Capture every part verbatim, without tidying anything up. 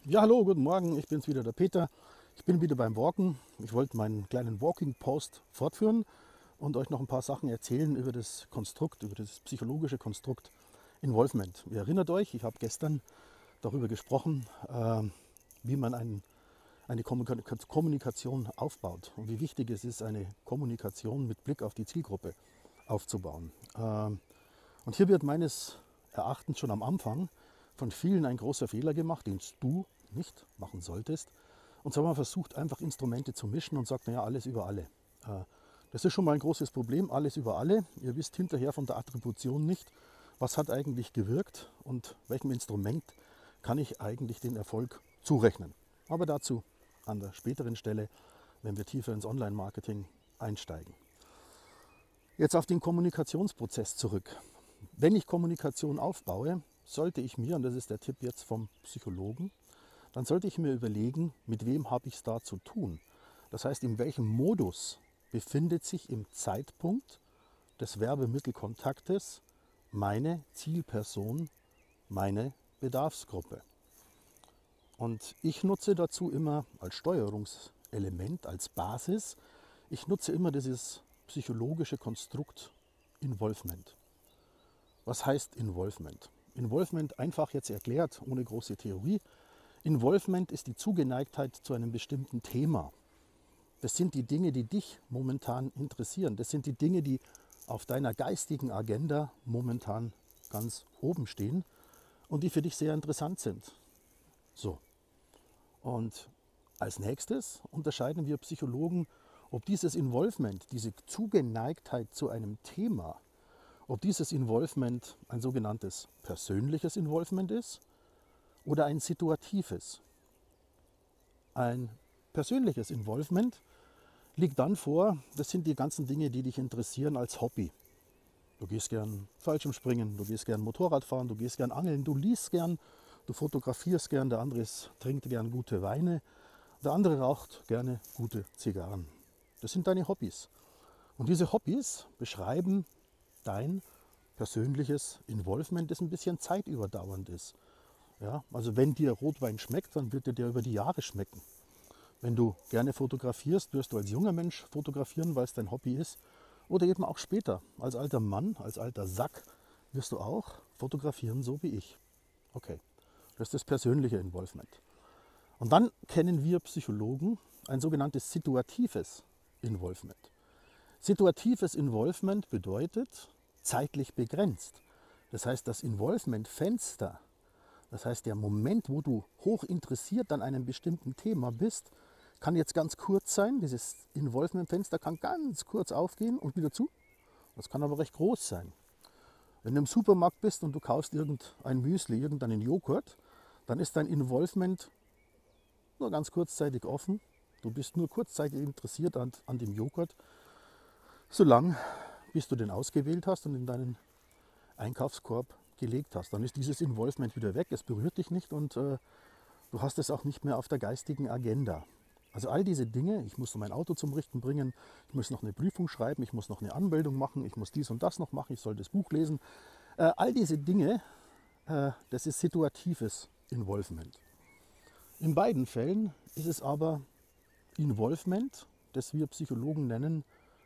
Ja, hallo, guten Morgen, ich bin's wieder, der Peter. Ich bin wieder beim Walken. Ich wollte meinen kleinen Walking-Post fortführen und euch noch ein paar Sachen erzählen über das Konstrukt, über das psychologische Konstrukt Involvement. Ihr erinnert euch, ich habe gestern darüber gesprochen, äh, wie man ein, eine Kommunikation aufbaut und wie wichtig es ist, eine Kommunikation mit Blick auf die Zielgruppe aufzubauen. Äh, und hier wird meines Erachtens schon am Anfang von vielen ein großer Fehler gemacht, den du nicht machen solltest. Und zwar man versucht einfach Instrumente zu mischen und sagt, naja, alles über alle. Das ist schon mal ein großes Problem, alles über alle. Ihr wisst hinterher von der Attribution nicht, was hat eigentlich gewirkt und welchem Instrument kann ich eigentlich den Erfolg zurechnen. Aber dazu an der späteren Stelle, wenn wir tiefer ins Online-Marketing einsteigen. Jetzt auf den Kommunikationsprozess zurück. Wenn ich Kommunikation aufbaue, sollte ich mir, und das ist der Tipp jetzt vom Psychologen, dann sollte ich mir überlegen, mit wem habe ich es da zu tun. Das heißt, in welchem Modus befindet sich im Zeitpunkt des Werbemittelkontaktes meine Zielperson, meine Bedarfsgruppe. Und ich nutze dazu immer als Steuerungselement, als Basis, ich nutze immer dieses psychologische Konstrukt Involvement. Was heißt Involvement? Involvement einfach jetzt erklärt, ohne große Theorie. Involvement ist die Zugeneigtheit zu einem bestimmten Thema. Das sind die Dinge, die dich momentan interessieren. Das sind die Dinge, die auf deiner geistigen Agenda momentan ganz oben stehen und die für dich sehr interessant sind. So. Und als nächstes unterscheiden wir Psychologen, ob dieses Involvement, diese Zugeneigtheit zu einem Thema, ob dieses Involvement ein sogenanntes persönliches Involvement ist oder ein situatives. Ein persönliches Involvement liegt dann vor, das sind die ganzen Dinge, die dich interessieren als Hobby. Du gehst gern Fallschirmspringen, du gehst gern Motorrad fahren, du gehst gern angeln, du liest gern, du fotografierst gern, der andere trinkt gern gute Weine, der andere raucht gerne gute Zigarren. Das sind deine Hobbys. Und diese Hobbys beschreiben dein persönliches Involvement, das ein bisschen zeitüberdauernd ist. Ja, also wenn dir Rotwein schmeckt, dann wird er dir über die Jahre schmecken. Wenn du gerne fotografierst, wirst du als junger Mensch fotografieren, weil es dein Hobby ist. Oder eben auch später, als alter Mann, als alter Sack, wirst du auch fotografieren, so wie ich. Okay, das ist das persönliche Involvement. Und dann kennen wir Psychologen ein sogenanntes situatives Involvement. Situatives Involvement bedeutet zeitlich begrenzt. Das heißt, das Involvement-Fenster, das heißt der Moment, wo du hoch interessiert an einem bestimmten Thema bist, kann jetzt ganz kurz sein. Dieses Involvement-Fenster kann ganz kurz aufgehen und wieder zu. Das kann aber recht groß sein. Wenn du im Supermarkt bist und du kaufst irgendein Müsli, irgendeinen Joghurt, dann ist dein Involvement nur ganz kurzzeitig offen. Du bist nur kurzzeitig interessiert an, an dem Joghurt, solange bis du den ausgewählt hast und in deinen Einkaufskorb gelegt hast. Dann ist dieses Involvement wieder weg, es berührt dich nicht und äh, du hast es auch nicht mehr auf der geistigen Agenda. Also all diese Dinge, ich muss mein Auto zum Richten bringen, ich muss noch eine Prüfung schreiben, ich muss noch eine Anmeldung machen, ich muss dies und das noch machen, ich soll das Buch lesen. Äh, all diese Dinge, äh, das ist situatives Involvement. In beiden Fällen ist es aber Involvement, das wir Psychologen nennen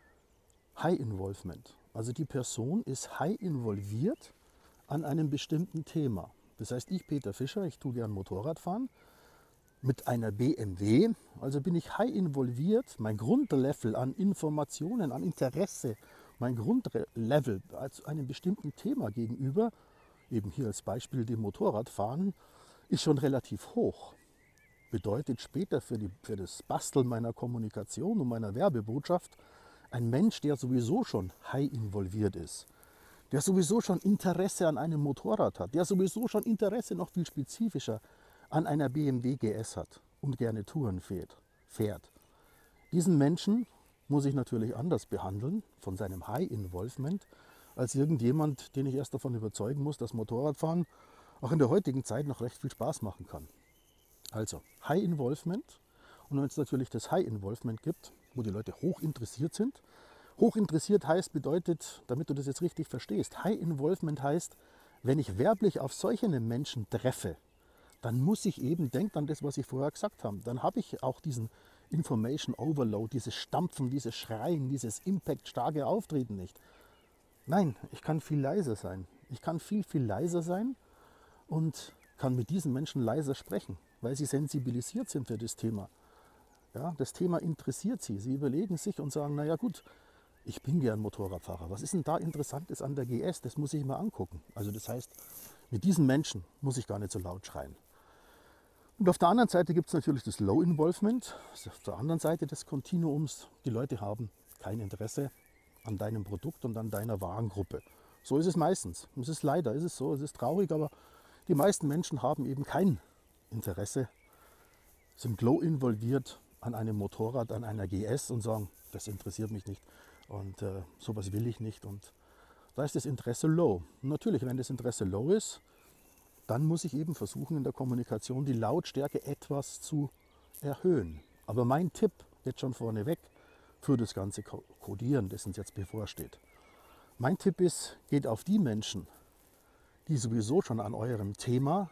High Involvement. Also die Person ist high involviert an einem bestimmten Thema. Das heißt, ich, Peter Fischer, ich tue gern Motorrad fahren mit einer B M W. Also bin ich high involviert, mein Grundlevel an Informationen, an Interesse, mein Grundlevel als einem bestimmten Thema gegenüber, eben hier als Beispiel dem Motorradfahren, ist schon relativ hoch. Bedeutet später für, die, für das Basteln meiner Kommunikation und meiner Werbebotschaft, ein Mensch, der sowieso schon high involviert ist, der sowieso schon Interesse an einem Motorrad hat, der sowieso schon Interesse noch viel spezifischer an einer B M W G S hat und gerne Touren fährt. fährt. Diesen Menschen muss ich natürlich anders behandeln von seinem High Involvement als irgendjemand, den ich erst davon überzeugen muss, dass Motorradfahren auch in der heutigen Zeit noch recht viel Spaß machen kann. Also High Involvement, und wenn es natürlich das High Involvement gibt, wo die Leute hoch interessiert sind. Hoch interessiert heißt, bedeutet, damit du das jetzt richtig verstehst, High Involvement heißt, wenn ich werblich auf solche Menschen treffe, dann muss ich eben, denkt an das, was ich vorher gesagt habe, dann habe ich auch diesen Information Overload, dieses Stampfen, dieses Schreien, dieses Impact-starke Auftreten nicht. Nein, ich kann viel leiser sein. Ich kann viel, viel leiser sein und kann mit diesen Menschen leiser sprechen, weil sie sensibilisiert sind für das Thema. Ja, das Thema interessiert sie. Sie überlegen sich und sagen, naja gut, ich bin gern Motorradfahrer. Was ist denn da Interessantes an der G S? Das muss ich mir angucken. Also das heißt, mit diesen Menschen muss ich gar nicht so laut schreien. Und auf der anderen Seite gibt es natürlich das Low Involvement, das ist auf der anderen Seite des Kontinuums. Die Leute haben kein Interesse an deinem Produkt und an deiner Warengruppe. So ist es meistens. Es ist leider, ist es so, es ist traurig, aber die meisten Menschen haben eben kein Interesse, sind low involviert an einem Motorrad, an einer G S und sagen, das interessiert mich nicht und äh, sowas will ich nicht. Und da ist das Interesse low. Und natürlich, wenn das Interesse low ist, dann muss ich eben versuchen, in der Kommunikation die Lautstärke etwas zu erhöhen. Aber mein Tipp, jetzt schon vorneweg, für das ganze Codieren, das uns jetzt bevorsteht. Mein Tipp ist, geht auf die Menschen, die sowieso schon an eurem Thema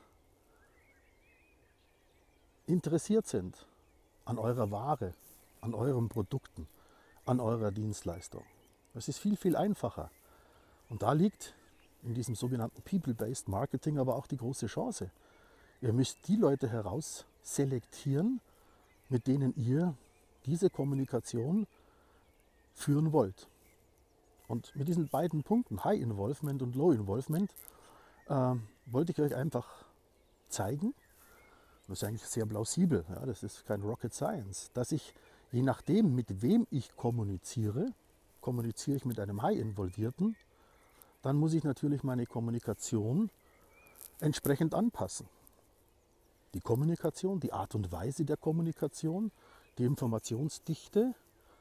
interessiert sind, an eurer Ware, an euren Produkten, an eurer Dienstleistung. Das ist viel, viel einfacher. Und da liegt in diesem sogenannten People-Based Marketing aber auch die große Chance. Ihr müsst die Leute herausselektieren, mit denen ihr diese Kommunikation führen wollt. Und mit diesen beiden Punkten, High Involvement und Low Involvement, äh, wollte ich euch einfach zeigen, das ist eigentlich sehr plausibel, ja, das ist kein Rocket Science, dass ich je nachdem, mit wem ich kommuniziere, kommuniziere ich mit einem High-Involvierten, dann muss ich natürlich meine Kommunikation entsprechend anpassen. Die Kommunikation, die Art und Weise der Kommunikation, die Informationsdichte,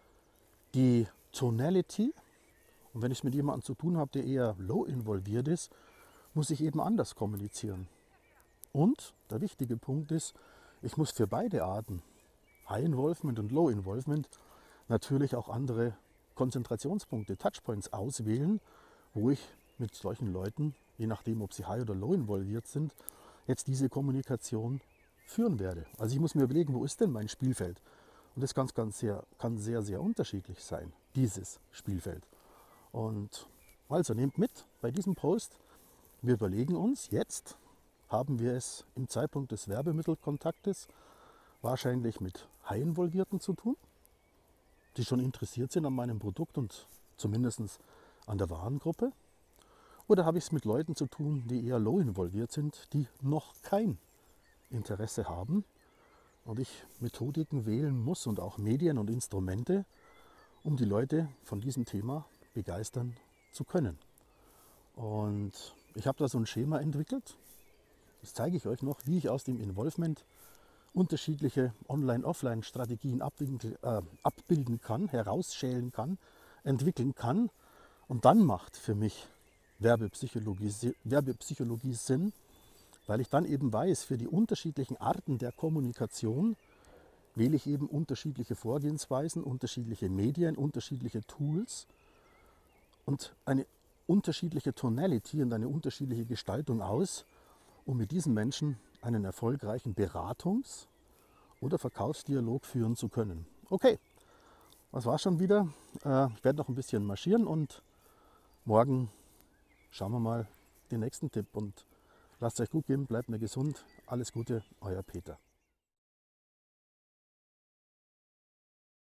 die Tonality. Und wenn ich es mit jemandem zu tun habe, der eher low involviert ist, muss ich eben anders kommunizieren. Und der wichtige Punkt ist, ich muss für beide Arten, High Involvement und Low Involvement, natürlich auch andere Konzentrationspunkte, Touchpoints auswählen, wo ich mit solchen Leuten, je nachdem ob sie high oder low involviert sind, jetzt diese Kommunikation führen werde. Also ich muss mir überlegen, wo ist denn mein Spielfeld? Und das ganz, ganz sehr, kann sehr, sehr unterschiedlich sein, dieses Spielfeld. Und also nehmt mit bei diesem Post, wir überlegen uns jetzt, haben wir es im Zeitpunkt des Werbemittelkontaktes wahrscheinlich mit High-Involvierten zu tun, die schon interessiert sind an meinem Produkt und zumindest an der Warengruppe. Oder habe ich es mit Leuten zu tun, die eher low involviert sind, die noch kein Interesse haben und ich Methodiken wählen muss und auch Medien und Instrumente, um die Leute von diesem Thema begeistern zu können. Und ich habe da so ein Schema entwickelt. Das zeige ich euch noch, wie ich aus dem Involvement unterschiedliche Online-Offline-Strategien abbilden, äh, abbilden kann, herausschälen kann, entwickeln kann. Und dann macht für mich Werbepsychologie, Werbepsychologie Sinn, weil ich dann eben weiß, für die unterschiedlichen Arten der Kommunikation wähle ich eben unterschiedliche Vorgehensweisen, unterschiedliche Medien, unterschiedliche Tools und eine unterschiedliche Tonality und eine unterschiedliche Gestaltung aus, um mit diesen Menschen einen erfolgreichen Beratungs- oder Verkaufsdialog führen zu können. Okay, das war's schon wieder. Ich werde noch ein bisschen marschieren und morgen schauen wir mal den nächsten Tipp. Und lasst es euch gut gehen, bleibt mir gesund. Alles Gute, euer Peter.